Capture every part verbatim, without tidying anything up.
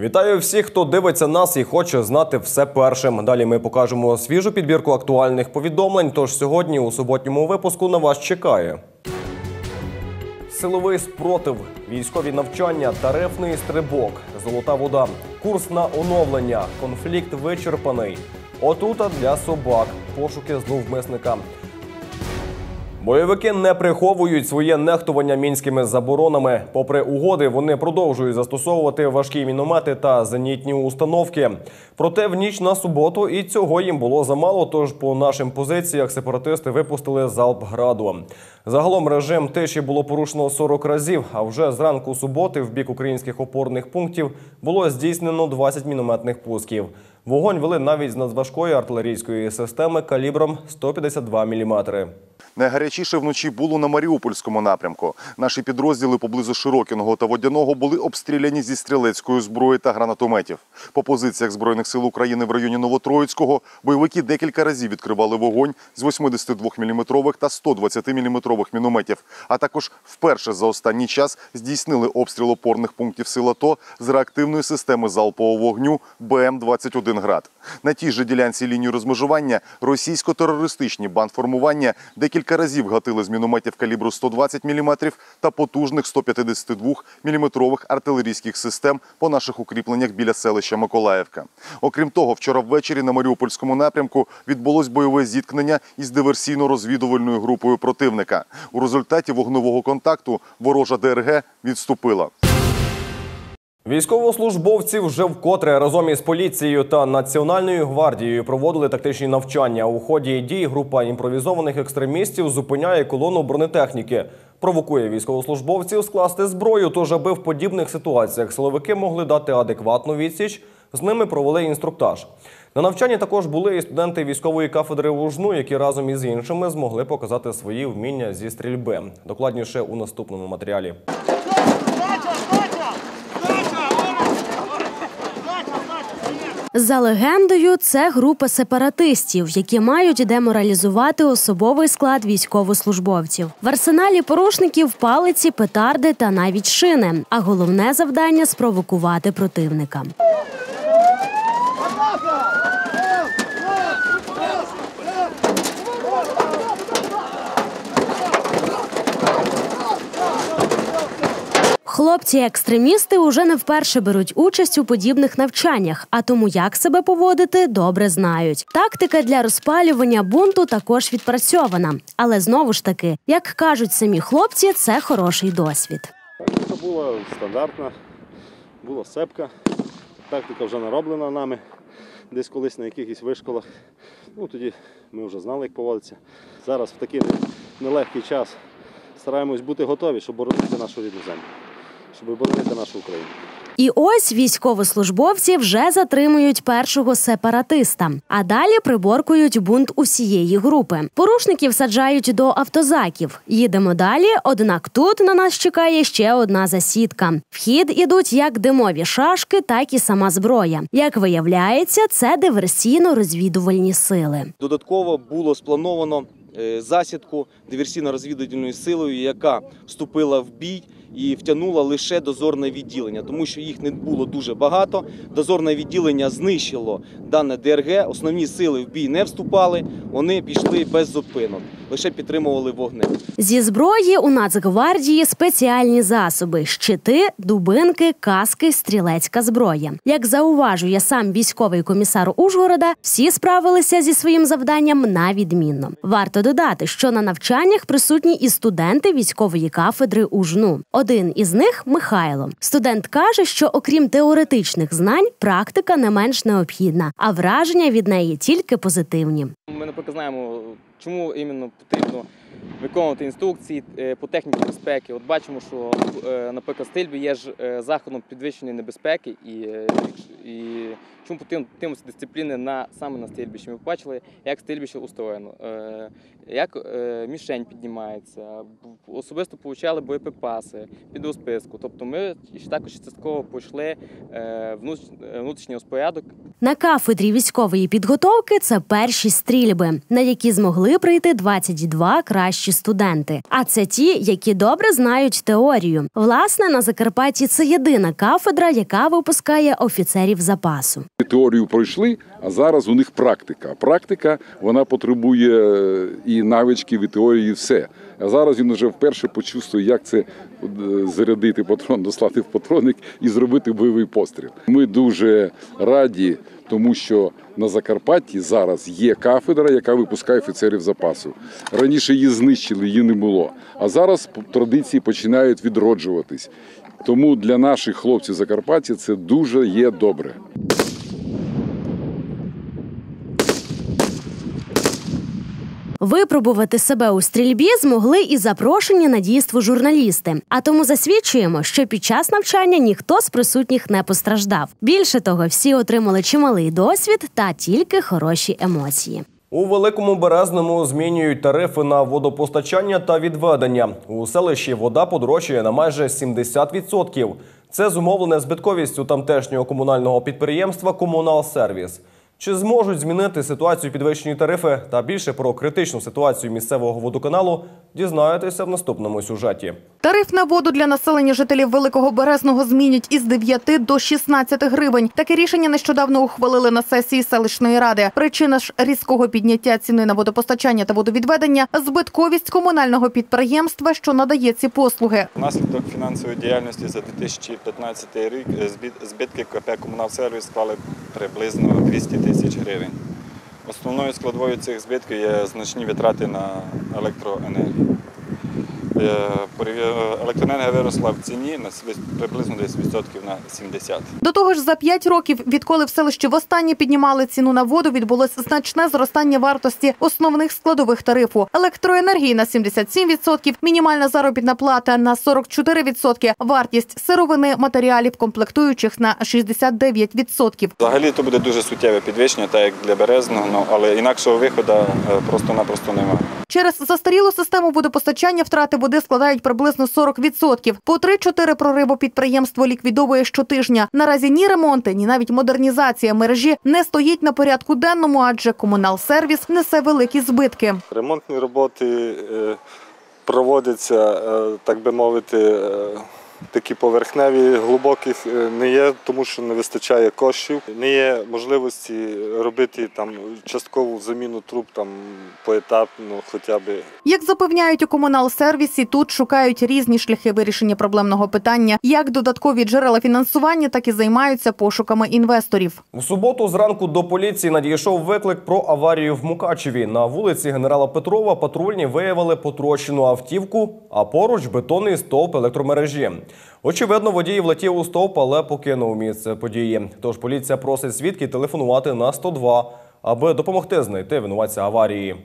Вітаю всіх, хто дивиться нас і хоче знати все першим. Далі ми покажемо свіжу підбірку актуальних повідомлень, тож сьогодні у суботньому випуску на вас чекає. Силовий спротив, військові навчання, тарифний стрибок, золота вода, курс на оновлення, конфлікт вичерпаний, отрута для собак, пошуки зловмисника. Бойовики не приховують своє нехтування мінськими заборонами. Попри угоди, вони продовжують застосовувати важкі міномети та зенітні установки. Проте в ніч на суботу і цього їм було замало, тож по нашим позиціях сепаратисти випустили залп граду. Загалом режим тиші було порушено сорок разів, а вже зранку суботи в бік українських опорних пунктів було здійснено двадцять мінометних пусків. Вогонь вели навіть з надважкої артилерійської системи калібром сто п'ятдесят два міліметри. Найгарячіше вночі було на Маріупольському напрямку. Наші підрозділи поблизу Широкіного та Водяного були обстріляні зі стрілецької зброї та гранатометів. По позиціях Збройних сил України в районі Новотроїцького бойовики декілька разів відкривали вогонь з восьмидесятидвоміліметрових та сто двадцятиміліметрових мінометів, а також вперше за останній час здійснили обстріл опорних пунктів сил АТО з реактивної системи залпового вогню Б М двадцять один град. На тій же ділянці лінії розмежування російсько-терористичні бандформування декілька разів гатили з мінометів калібру сто двадцять міліметрів та потужних сто п'ятдесятидвоміліметрових артилерійських систем по наших укріпленнях біля селища Миколаївка. Окрім того, вчора ввечері на Маріупольському напрямку відбулось бойове зіткнення із диверсійно-розвідувальною групою противника. У результаті вогневого контакту ворожа Д Р Г відступила. Військовослужбовці вже вкотре разом із поліцією та Національною гвардією проводили тактичні навчання. У ході дій група імпровізованих екстремістів зупиняє колону бронетехніки. Провокує військовослужбовців скласти зброю, тож аби в подібних ситуаціях силовики могли дати адекватну відсіч, з ними провели інструктаж. На навчанні також були і студенти військової кафедри УЖНУ, які разом із іншими змогли показати свої вміння зі стрільби. Докладніше у наступному матеріалі. За легендою, це група сепаратистів, які мають деморалізувати особовий склад військовослужбовців. В арсеналі порушників палиці, петарди та навіть шини. А головне завдання – спровокувати противника. Хлопці-екстремісти уже не вперше беруть участь у подібних навчаннях, а тому як себе поводити добре знають. Тактика для розпалювання бунту також відпрацьована. Але знову ж таки, як кажуть самі хлопці, це хороший досвід. Це була стандартна, була сепка. Тактика вже нароблена нами десь колись на якихось вишколах. Ну, тоді ми вже знали, як поводитися. Зараз в такий нелегкий час стараємось бути готові, щоб боронити нашу рідну землю, щоб боронити нашу Україну. І ось військовослужбовці вже затримують першого сепаратиста, а далі приборкують бунт усієї групи. Порушників саджають до автозаків. Їдемо далі, однак тут на нас чекає ще одна засідка. В хід ідуть як димові шашки, так і сама зброя. Як виявляється, це диверсійно-розвідувальні сили. Додатково було сплановано засідку диверсійно-розвідувальною силою, яка вступила в бій і втягнула лише дозорне відділення, тому що їх не було дуже багато. Дозорне відділення знищило дане Д Р Г, основні сили в бій не вступали, вони пішли без зупинок, лише підтримували вогнем. Зі зброї у Нацгвардії спеціальні засоби – щити, дубинки, каски, стрілецька зброя. Як зауважує сам військовий комісар Ужгорода, всі справилися зі своїм завданням на відмінно. Варто додати, що на навчаннях присутні і студенти військової кафедри УЖНУ. Один із них – Михайло. Студент каже, що окрім теоретичних знань, практика не менш необхідна, а враження від неї тільки позитивні. Ми, наприклад, знаємо, чому іменно потрібно виконувати інструкції по техніці безпеки. От бачимо, що, наприклад, стрільби є ж заходом підвищеної небезпеки і, і чому потрібно дотримуватися дисципліни на, саме на стрільбищі. Ми побачили, як стрільбище устроєно, як мішень піднімається, особисто получали боєприпаси під розписку. Тобто ми також частково пройшли внутрішній розпорядок. На кафедрі військової підготовки це перші стрільби, на які змогли могли прийти двадцять два кращі студенти. А це ті, які добре знають теорію. Власне, на Закарпатті це єдина кафедра, яка випускає офіцерів запасу. Теорію пройшли, а зараз у них практика. Практика, вона потребує і навичків, і теорії, і все. А зараз він вже вперше почувствує, як це зарядити патрон, дослати в патронник і зробити бойовий постріл. Ми дуже раді, тому що на Закарпатті зараз є кафедра, яка випускає офіцерів запасу. Раніше її знищили, її не було. А зараз традиції починають відроджуватись. Тому для наших хлопців Закарпаття це дуже є добре. Випробувати себе у стрільбі змогли і запрошені на дійство журналісти. А тому засвідчуємо, що під час навчання ніхто з присутніх не постраждав. Більше того, всі отримали чималий досвід та тільки хороші емоції. У Великому Березному змінюють тарифи на водопостачання та відведення. У селищі вода подорожчає на майже сімдесят відсотків. Це зумовлене збитковістю тамтешнього комунального підприємства «Комуналсервіс». Чи зможуть змінити ситуацію підвищені тарифи та більше про критичну ситуацію місцевого водоканалу дізнаєтеся в наступному сюжеті. Тариф на воду для населення жителів Великого Березного змінять із дев'яти до шістнадцяти гривень. Таке рішення нещодавно ухвалили на сесії селищної ради. Причина ж різкого підняття ціни на водопостачання та водовідведення – збитковість комунального підприємства, що надає ці послуги. Внаслідок фінансової діяльності за дві тисячі п'ятнадцятий рік збитки КП «Комуналсервіс» склали приблизно двісті тисяч гривень. Основною складовою цих збитків є значні витрати на електроенергію. Електроенергія виросла в ціні на приблизно десь відсотків на сімдесят. До того ж, за п'ять років, відколи в селищі востаннє піднімали ціну на воду, відбулося значне зростання вартості основних складових тарифу. Електроенергії на сімдесят сім відсотків, мінімальна заробітна плата на сорок чотири відсотки, вартість сировини, матеріалів, комплектуючих на шістдесят дев'ять відсотків. Взагалі то буде дуже суттєве підвищення, так як для Березного, але інакшого виходу просто-напросто немає. Через застарілу систему водопостачання втрати води складають приблизно сорок відсотків. По три-чотири прориву підприємство ліквідовує щотижня. Наразі ні ремонти, ні навіть модернізація мережі не стоїть на порядку денному, адже комуналсервіс несе великі збитки. Ремонтні роботи проводяться, так би мовити, такі поверхневі, глибоких не є, тому що не вистачає коштів. Не є можливості робити там часткову заміну труб там поетапно хоча б. Як запевняють у комуналсервісі, тут шукають різні шляхи вирішення проблемного питання, як додаткові джерела фінансування, так і займаються пошуками інвесторів. У суботу зранку до поліції надійшов виклик про аварію в Мукачеві. На вулиці генерала Петрова патрульні виявили потрощену автівку, а поруч бетонний стовп електромережі. Очевидно, водій влетів у стовп, але покинув місце події. Тож поліція просить свідків телефонувати на сто два, аби допомогти знайти винуватця аварії.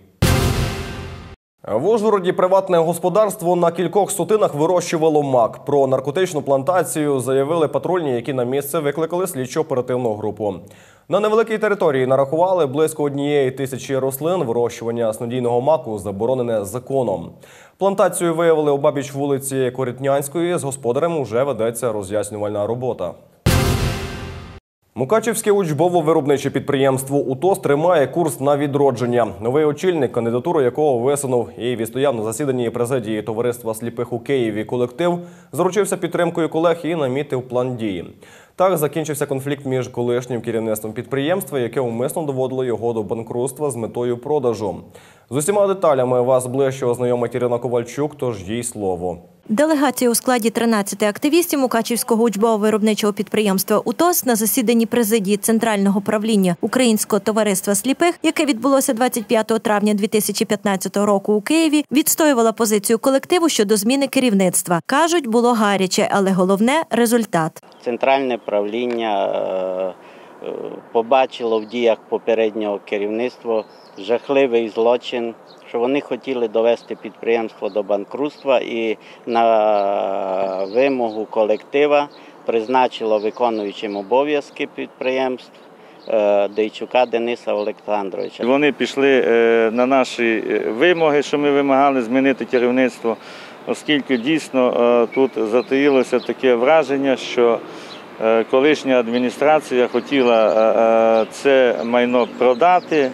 В Ужгороді приватне господарство на кількох сотинах вирощувало мак. Про наркотичну плантацію заявили патрульні, які на місце викликали слідчо-оперативну групу. На невеликій території нарахували близько однієї тисячі рослин. Вирощування снодійного маку заборонене законом. Плантацію виявили обабіч вулиці Корітнянської. З господарем уже ведеться роз'яснювальна робота. Мукачівське учбово-виробниче підприємство «УТОС» тримає курс на відродження. Новий очільник, кандидатуру якого висунув і відстояв на засіданні президії Товариства сліпих у Києві колектив, заручився підтримкою колег і намітив план дії. Так закінчився конфлікт між колишнім керівництвом підприємства, яке умисно доводило його до банкрутства з метою продажу. З усіма деталями вас ближче ознайомить Ірина Ковальчук, тож їй слово. Делегація у складі тринадцяти активістів Мукачівського учбово-виробничого підприємства «УТОС» на засіданні президії Центрального правління Українського товариства сліпих, яке відбулося двадцять п'ятого травня дві тисячі п'ятнадцятого року у Києві, відстоювала позицію колективу щодо зміни керівництва. Кажуть, було гаряче, але головне – результат. Центральне правління побачило в діях попереднього керівництва жахливий злочин, що вони хотіли довести підприємство до банкрутства і на вимогу колектива призначило виконуючим обов'язки підприємств Дейчука Дениса Олександровича. Вони пішли на наші вимоги, що ми вимагали змінити керівництво, оскільки дійсно тут затаїлося таке враження, що колишня адміністрація хотіла це майно продати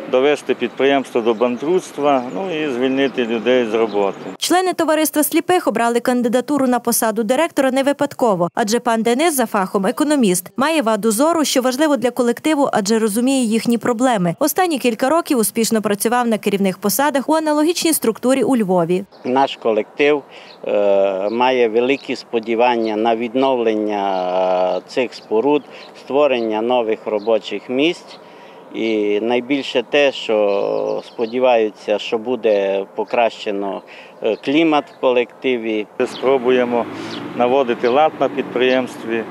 довести підприємство до банкрутства, ну і звільнити людей з роботи. Члени товариства сліпих обрали кандидатуру на посаду директора не випадково, адже пан Денис за фахом економіст, має ваду зору, що важливо для колективу, адже розуміє їхні проблеми. Останні кілька років успішно працював на керівних посадах у аналогічній структурі у Львові. Наш колектив е, має великі сподівання на відновлення цих споруд, створення нових робочих місць. І найбільше те, що сподіваються, що буде покращено клімат в колективі. Спробуємо наводити лад на підприємстві,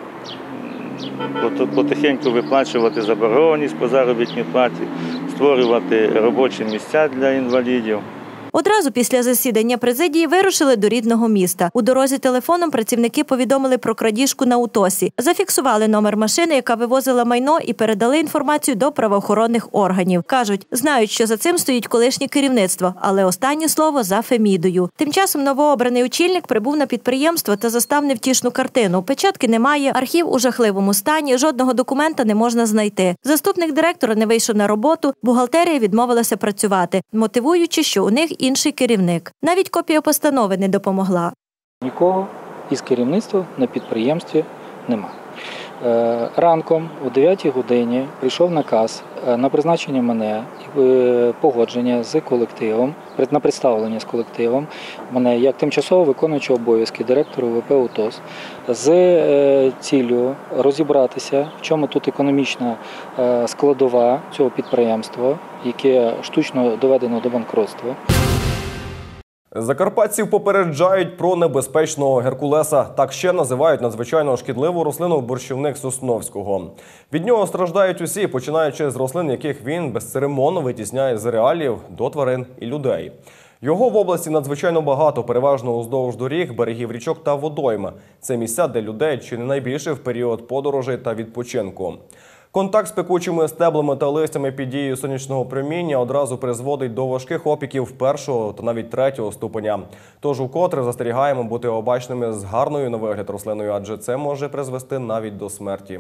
потихеньку виплачувати заборгованість по заробітній платі, створювати робочі місця для інвалідів. Одразу після засідання президії вирушили до рідного міста. У дорозі телефоном працівники повідомили про крадіжку на Утосі. Зафіксували номер машини, яка вивозила майно, і передали інформацію до правоохоронних органів. Кажуть, знають, що за цим стоїть колишнє керівництво, але останнє слово за Фемідою. Тим часом новообраний очільник прибув на підприємство та застав невтішну картину. Печатки немає, архів у жахливому стані, жодного документа не можна знайти. Заступник директора не вийшов на роботу, бухгалтерія відмовилася працювати, мотивуючи, що у них інший керівник. Навіть копія постанови не допомогла. Нікого із керівництва на підприємстві нема. Ранком о дев'ятій годині прийшов наказ на призначення мене і погодження з колективом, на представлення з колективом мене як тимчасово виконуючого обов'язки директора ВП «УТОС» з ціллю розібратися, в чому тут економічна складова цього підприємства, яке штучно доведено до банкротства. Закарпатців попереджають про небезпечного геркулеса. Так ще називають надзвичайно шкідливу рослину борщівник Сосновського. Від нього страждають усі, починаючи з рослин, яких він безцеремонно витісняє з ареалів до тварин і людей. Його в області надзвичайно багато, переважно уздовж доріг, берегів річок та водойм. Це місця, де людей чи не найбільше в період подорожей та відпочинку. Контакт з пекучими стеблами та листями під дією сонячного проміння одразу призводить до важких опіків першого та навіть третього ступеня. Тож укотре застерігаємо бути обачними з гарною на вигляд рослиною, адже це може призвести навіть до смерті.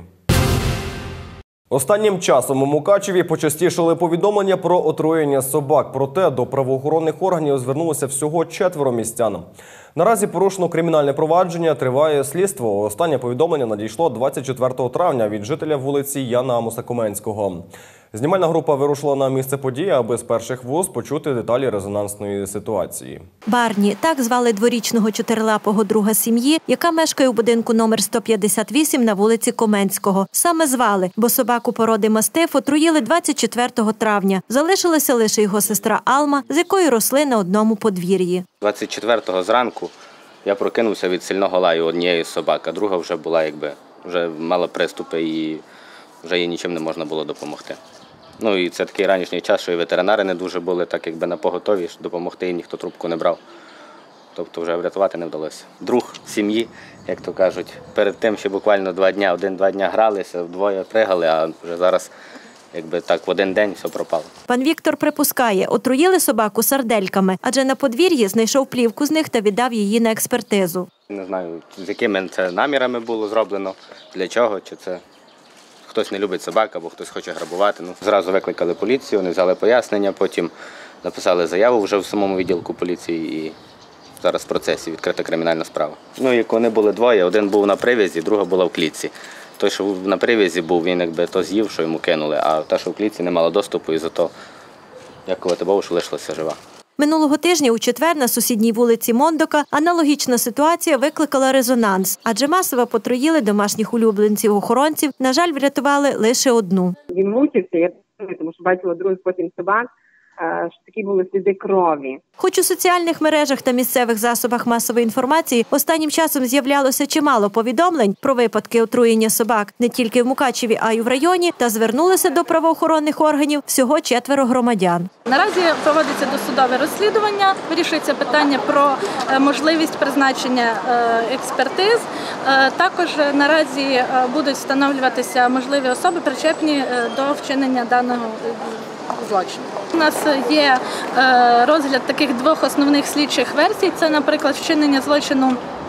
Останнім часом у Мукачеві почастішали повідомлення про отруєння собак. Проте до правоохоронних органів звернулося всього четверо містян. Наразі порушено кримінальне провадження, триває слідство. Останнє повідомлення надійшло двадцять четвертого травня від жителя вулиці Яна Амуса-Коменського. Знімальна група вирушила на місце події, аби з перших вуст почути деталі резонансної ситуації. Барні – так звали дворічного чотирилапого друга сім'ї, яка мешкає у будинку номер сто п'ятдесят вісім на вулиці Коменського. Саме звали, бо собаку породи мастиф отруїли двадцять четвертого травня. Залишилася лише його сестра Алма, з якою росли на одному подвір'ї. двадцять четвертого зранку я прокинувся від сильного лаю однієї собаки, а друга вже була, якби, вже мала приступи і вже їй нічим не можна було допомогти. Ну і це такий ранішній час, що і ветеринари не дуже були, так якби на поготові, допомогти їм ніхто трубку не брав. Тобто вже врятувати не вдалося. Друг сім'ї, як то кажуть, перед тим, що буквально два дня, один-два дня гралися, вдвоє пригали, а вже зараз, якби так, в один день все пропало. Пан Віктор припускає, отруїли собаку сардельками, адже на подвір'ї знайшов плівку з них та віддав її на експертизу. Не знаю, з якими це намірами було зроблено, для чого, чи це хтось не любить собак або хтось хоче грабувати. Ну, зразу викликали поліцію, вони взяли пояснення, потім написали заяву вже в самому відділку поліції і зараз в процесі відкрита кримінальна справа. Ну, як вони були двоє, один був на привязі, друга була в клітці. Той, що на привязі був, він якби то з'їв, що йому кинули, а та, що в клітці, не мала доступу і зато, дякувати Богу, що лишилася жива. Минулого тижня у четвер на сусідній вулиці Мондока аналогічна ситуація викликала резонанс, адже масово потруїли домашніх улюбленців-охоронців, на жаль, врятували лише одну. Він мучився, я тому що бачила других потім собак, що такі були сліди крові. Хоч у соціальних мережах та місцевих засобах масової інформації останнім часом з'являлося чимало повідомлень про випадки отруєння собак не тільки в Мукачеві, а й в районі, та звернулися до правоохоронних органів всього четверо громадян. Наразі проводиться досудове розслідування, вирішується питання про можливість призначення експертиз. Також наразі будуть встановлюватися можливі особи, причетні до вчинення даного злочину. У нас є розгляд таких двох основних слідчих версій. Це, наприклад, вчинення злочину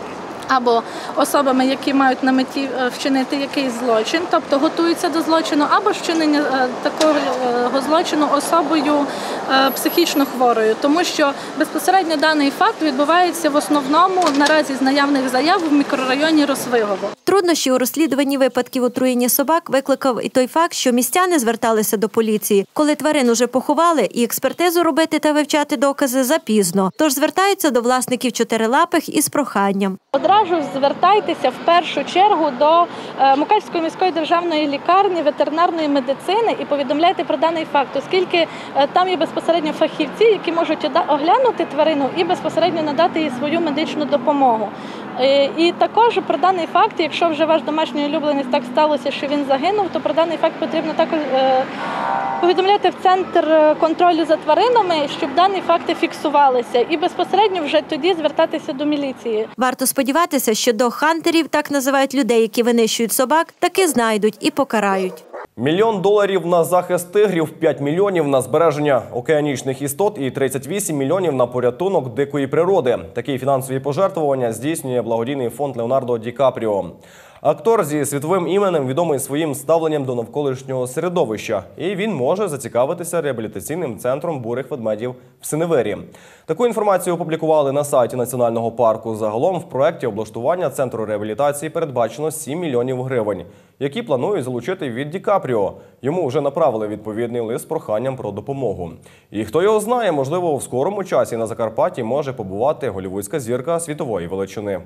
або особами, які мають на меті вчинити якийсь злочин, тобто готуються до злочину, або вчинення такого злочину особою психічно хворою, тому що безпосередньо даний факт відбувається в основному наразі з наявних заяв в мікрорайоні Росвигово. Труднощі у розслідуванні випадків отруєння собак викликав і той факт, що містяни зверталися до поліції, коли тварин уже поховали, і експертизу робити та вивчати докази запізно. Тож звертаються до власників чотирилапих із проханням. Одразу звертайтеся в першу чергу до Мукачівської міської державної лікарні ветеринарної медицини і повідомляйте про даний факт, оскільки там є безпосередньо фахівці, які можуть оглянути тварину і безпосередньо надати їй свою медичну допомогу. І також про даний факт, якщо вже ваш домашній улюбленець так сталося, що він загинув, то про даний факт потрібно також повідомляти в центр контролю за тваринами, щоб дані факти фіксувалися, і безпосередньо вже тоді звертатися до міліції. Варто сподіватися, що догхантерів, так називають людей, які винищують собак, таки знайдуть і покарають. Мільйон доларів на захист тигрів, п'ять мільйонів на збереження океанічних істот і тридцять вісім мільйонів на порятунок дикої природи. Такі фінансові пожертвування здійснює благодійний фонд Леонардо Ді Капріо. Актор зі світовим іменем відомий своїм ставленням до навколишнього середовища. І він може зацікавитися реабілітаційним центром бурих ведмедів в Синевирі. Таку інформацію опублікували на сайті Національного парку. Загалом в проєкті облаштування центру реабілітації передбачено сім мільйонів гривень, які планують залучити від Ді Капріо. Йому вже направили відповідний лист з проханням про допомогу. І хто його знає, можливо, в скорому часі на Закарпатті може побувати голлівудська зірка світової величини.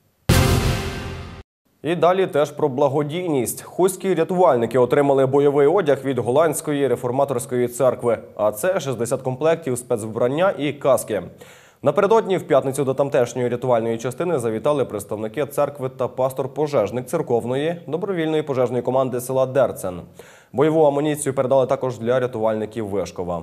І далі теж про благодійність. Хуські рятувальники отримали бойовий одяг від Голландської реформаторської церкви. А це шістдесят комплектів спецвбрання і каски. Напередодні в п'ятницю до тамтешньої рятувальної частини завітали представники церкви та пастор-пожежник церковної добровільної пожежної команди села Дерцен. Бойову амуніцію передали також для рятувальників Вишкова.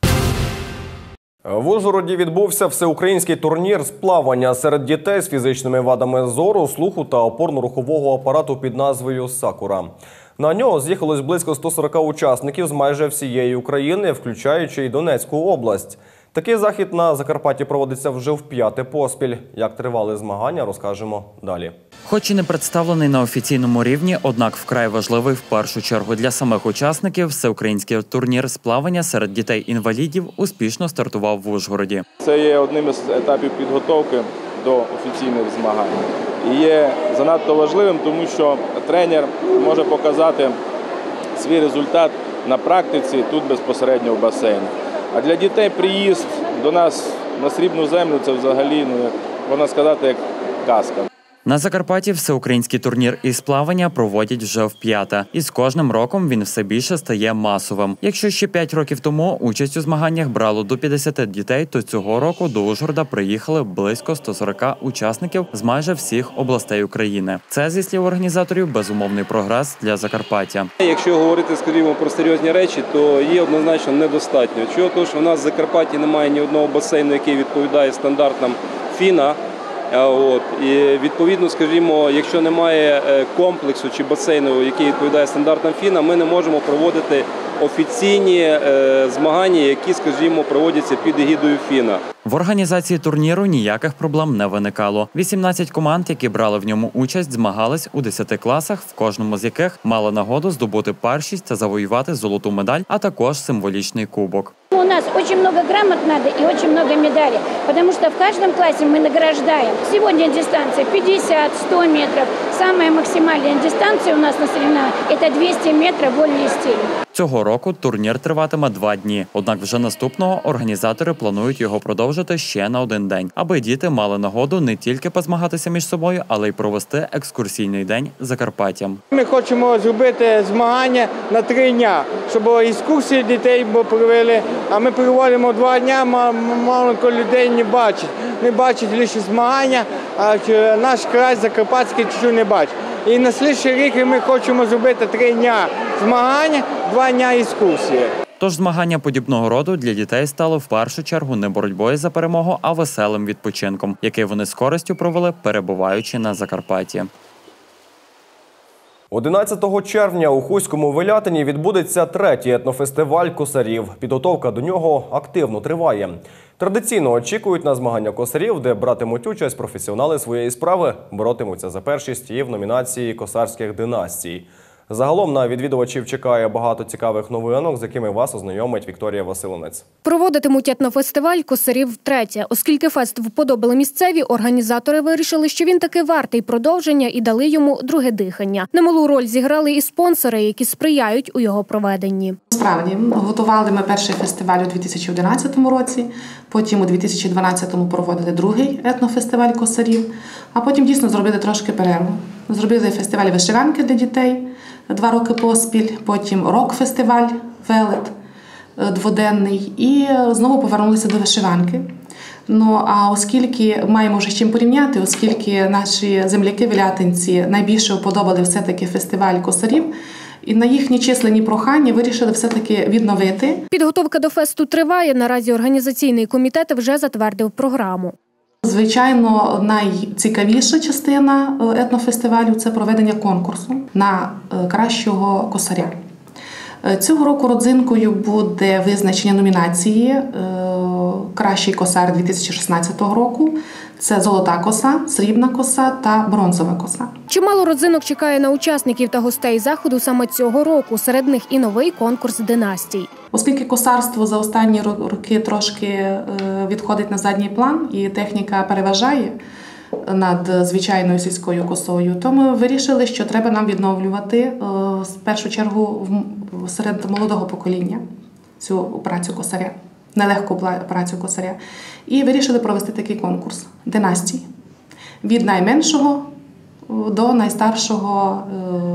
В Ужгороді відбувся всеукраїнський турнір з плавання серед дітей з фізичними вадами зору, слуху та опорно-рухового апарату під назвою «Сакура». На нього з'їхалось близько ста сорока учасників з майже всієї України, включаючи й Донецьку область. Такий захід на Закарпатті проводиться вже вп'яте поспіль. Як тривали змагання, розкажемо далі. Хоч і не представлений на офіційному рівні, однак вкрай важливий в першу чергу для самих учасників, всеукраїнський турнір з плавання серед дітей-інвалідів успішно стартував в Ужгороді. Це є одним із етапів підготовки до офіційних змагань. І є занадто важливим, тому що тренер може показати свій результат на практиці тут безпосередньо в басейні. А для дітей приїзд до нас на Срібну землю – це взагалі, ну, як можна сказати, як казка. На Закарпатті всеукраїнський турнір із плавання проводять вже вп'яте. І з кожним роком він все більше стає масовим. Якщо ще п'ять років тому участь у змаганнях брало до п'ятдесят дітей, то цього року до Ужгорода приїхали близько ста сорока учасників з майже всіх областей України. Це, зі слів організаторів, безумовний прогрес для Закарпаття. Якщо говорити, скажімо, про серйозні речі, то є однозначно недостатньо. Чого? Тому що в нас в Закарпатті немає ні одного басейну, який відповідає стандартам ФІНа. От. І відповідно, скажімо, якщо немає комплексу чи басейну, який відповідає стандартам ФІНа, ми не можемо проводити офіційні е, змагання, які, скажімо, проводяться під егідою ФІНа. В організації турніру ніяких проблем не виникало. вісімнадцять команд, які брали в ньому участь, змагались у десяти класах, в кожному з яких мали нагоду здобути першість та завоювати золоту медаль, а також символічний кубок. У нас очень много грамот надо и очень много медалей, потому что в каждом классе мы награждаем. Сегодня дистанция пятьдесят - сто метров. Самая максимальная дистанция у нас на соревнованиях – это двести метров вольный стиль. Цього року турнір триватиме два дні. Однак вже наступного організатори планують його продовжити ще на один день, аби діти мали нагоду не тільки позмагатися між собою, але й провести екскурсійний день Закарпаттям. Ми хочемо зробити змагання на три дня, щоб екскурсії дітей провели. А ми проводимо два дня, мало людей не бачить. Не бачить лише змагання, а наш край Закарпатський чуть не бачить. І на слідчий рік ми хочемо зробити три дня змагання, два дня екскурсії. Тож змагання подібного роду для дітей стало в першу чергу не боротьбою за перемогу, а веселим відпочинком, який вони з користю провели, перебуваючи на Закарпатті. одинадцятого червня у Хуському Велятині відбудеться третій етнофестиваль косарів. Підготовка до нього активно триває. Традиційно очікують на змагання косарів, де братимуть участь професіонали своєї справи, боротимуться за першість і в номінації косарських династій. Загалом на відвідувачів чекає багато цікавих новинок, з якими вас ознайомить Вікторія Василинець. Проводитимуть етнофестиваль косарів втретє. Оскільки фест вподобали місцеві, організатори вирішили, що він таки вартий продовження і дали йому друге дихання. Немалу роль зіграли і спонсори, які сприяють у його проведенні. Справді, готували ми перший фестиваль у дві тисячі одинадцятому році, потім у дві тисячі дванадцятому проводили другий етнофестиваль косарів, а потім дійсно зробили трошки перерву. Зробили фестиваль вишиванки для дітей два роки поспіль, потім рок-фестиваль «Велет» дводенний і знову повернулися до вишиванки. Ну, а оскільки маємо вже з чим порівняти, оскільки наші земляки-велятинці найбільше вподобали все-таки фестиваль косарів, і на їхні численні прохання вирішили все-таки відновити. Підготовка до фесту триває. Наразі організаційний комітет вже затвердив програму. Звичайно, найцікавіша частина етнофестивалю – це проведення конкурсу на кращого косаря. Цього року родзинкою буде визначення номінації «Кращий косар дві тисячі шістнадцятого року». Це золота коса, срібна коса та бронзова коса. Чимало родзинок чекає на учасників та гостей заходу саме цього року. Серед них і новий конкурс династій. Оскільки косарство за останні роки трошки відходить на задній план і техніка переважає над звичайною сільською косою, то ми вирішили, що треба нам відновлювати в першу чергу серед молодого покоління цю працю косаря, нелегку працю косаря. І вирішили провести такий конкурс династій від найменшого до найстаршого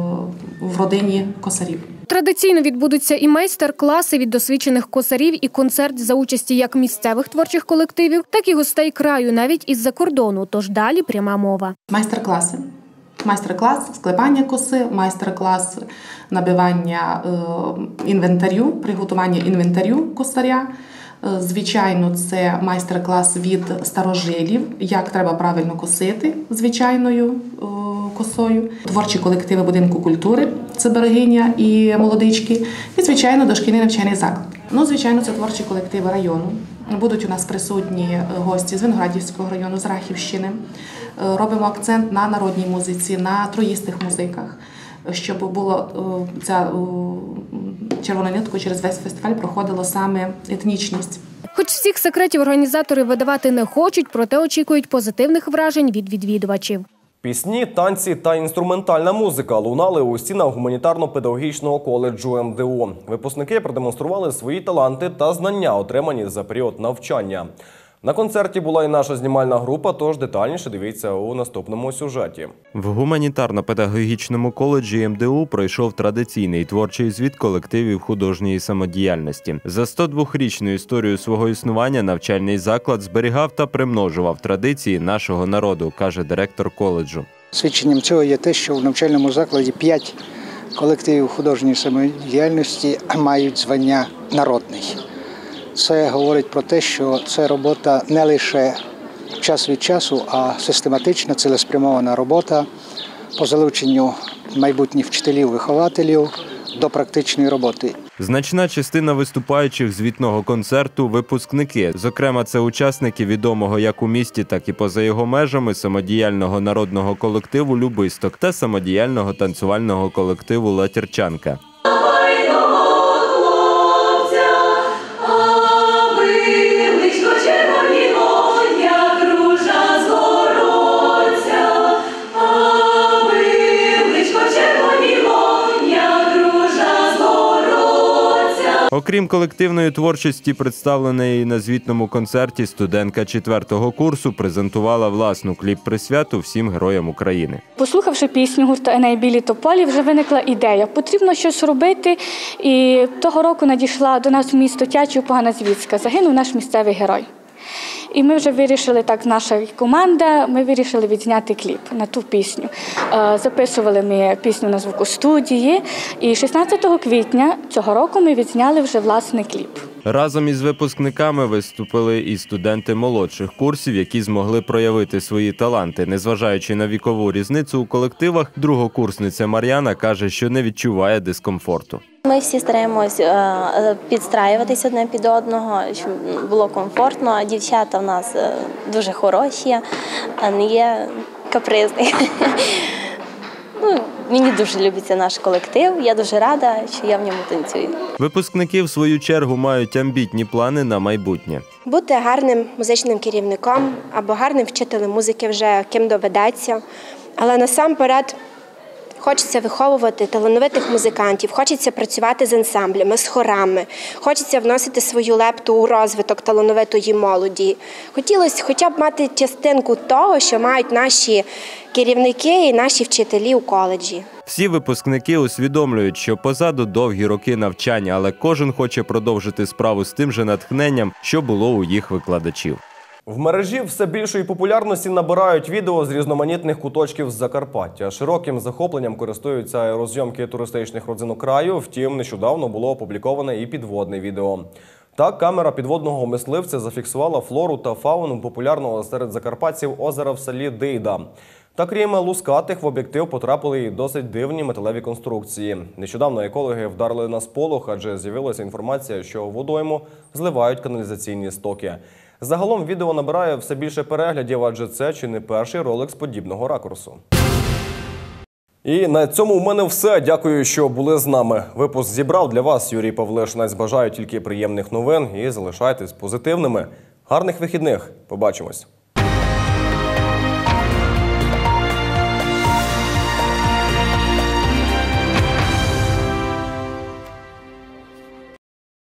в родині косарів. Традиційно відбудуться і майстер-класи від досвідчених косарів, і концерт за участі як місцевих творчих колективів, так і гостей краю, навіть із-за кордону. Тож далі пряма мова. Майстер-класи. Майстер-клас склепання коси, майстер-клас набивання інвентарю, приготування інвентарю косаря. Звичайно, це майстер-клас від старожилів, як треба правильно косити звичайною косою. Творчі колективи будинку культури, це берегиня і молодички. І, звичайно, дошкільний навчальний заклад. Ну, звичайно, це творчі колективи району. Будуть у нас присутні гості з Виноградівського району, з Рахівщини. Робимо акцент на народній музиці, на троїстих музиках, щоб було ця червона нитку через весь фестиваль проходила саме етнічність. Хоч всіх секретів організатори видавати не хочуть, проте очікують позитивних вражень від відвідувачів. Пісні, танці та інструментальна музика лунали у стінах гуманітарно-педагогічного коледжу ем де у. Випускники продемонстрували свої таланти та знання, отримані за період навчання. На концерті була і наша знімальна група, тож детальніше дивіться у наступному сюжеті. В гуманітарно-педагогічному коледжі ем де у пройшов традиційний творчий звіт колективів художньої самодіяльності. За сто двохрічну історію свого існування навчальний заклад зберігав та примножував традиції нашого народу, каже директор коледжу. Свідченням цього є те, що в навчальному закладі п'ять колективів художньої самодіяльності мають звання «народний». Це говорить про те, що це робота не лише час від часу, а систематична, цілеспрямована робота по залученню майбутніх вчителів-вихователів до практичної роботи. Значна частина виступаючих звітного концерту – випускники. Зокрема, це учасники відомого як у місті, так і поза його межами самодіяльного народного колективу «Любисток» та самодіяльного танцювального колективу «Латірчанка». Окрім колективної творчості, представленої на звітному концерті, студентка четвертого курсу презентувала власну кліп-присвяту всім героям України. Послухавши пісню гурту «Еней білі тополі», вже виникла ідея. Потрібно щось робити, і того року надійшла до нас в місто Тячів Погана-Звіцька. Загинув наш місцевий герой. І ми вже вирішили, так наша команда, ми вирішили відзняти кліп на ту пісню. Записували ми пісню на звукостудії, і шістнадцятого квітня цього року ми відзняли вже власний кліп. Разом із випускниками виступили і студенти молодших курсів, які змогли проявити свої таланти. Незважаючи на вікову різницю у колективах, другокурсниця Мар'яна каже, що не відчуває дискомфорту. Ми всі стараємось підстраюватись одне під одного, щоб було комфортно. Дівчата в нас дуже хороші, а не є капризні. Ну, мені дуже любиться наш колектив, я дуже рада, що я в ньому танцюю. Випускники, в свою чергу, мають амбітні плани на майбутнє. Бути гарним музичним керівником або гарним вчителем музики вже ким доведеться, але насамперед хочеться виховувати талановитих музикантів, хочеться працювати з ансамблями, з хорами, хочеться вносити свою лепту у розвиток талановитої молоді. Хотілося хоча б мати частинку того, що мають наші керівники і наші вчителі у коледжі. Всі випускники усвідомлюють, що позаду довгі роки навчання, але кожен хоче продовжити справу з тим же натхненням, що було у їх викладачів. В мережі все більшої популярності набирають відео з різноманітних куточків з Закарпаття. Широким захопленням користуються аерозйомки туристичних родзинок краю, втім, нещодавно було опубліковане і підводне відео. Так, камера підводного мисливця зафіксувала флору та фауну популярного серед закарпатців озера в селі Дейда. Та крім лускатих, в об'єктив потрапили і досить дивні металеві конструкції. Нещодавно екологи вдарили на сполох, адже з'явилася інформація, що в водойму зливають каналізаційні стоки. Загалом відео набирає все більше переглядів, адже це чи не перший ролик з подібного ракурсу. І на цьому у мене все. Дякую, що були з нами. Випуск зібрав для вас Юрій Павлишинець. Бажаю тільки приємних новин і залишайтесь позитивними. Гарних вихідних. Побачимось.